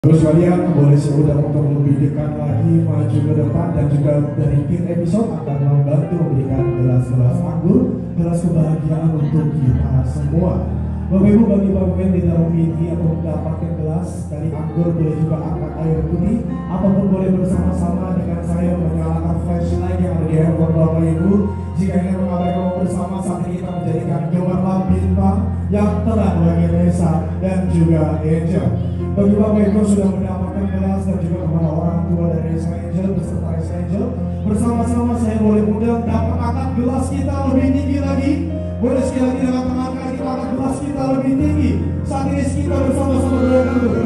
Terus kalian boleh semudah untuk lebih dekat lagi maju ke depan, dan juga dari tim episode akan membantu memberikan gelas-gelas anggur, gelas kebahagiaan untuk kita semua. Bapak Ibu, bagi Bapak yang tidak memiliki atau mendapatkan gelas dari anggur, boleh juga angkat air putih ataupun boleh bersama-sama dengan saya menyalakan flashlight yang ada di handphone Bapak Ibu. Jika ingin mengabaikan bersama, saat ini kita menjadikan gemerlap bintang yang terang bagi Reza dan juga Angel. Bagi Bapak Ibu sudah mendapatkan gelas dan juga kepada orang tua dari Reza Angel beserta Reza Angel, bersama-sama saya boleh undang dapat angkat gelas kita lebih tinggi lagi. Boleh sekali lagi dengan tangan kita angkat gelas kita lebih tinggi. Saat ini kita bersama-sama doakan dulu.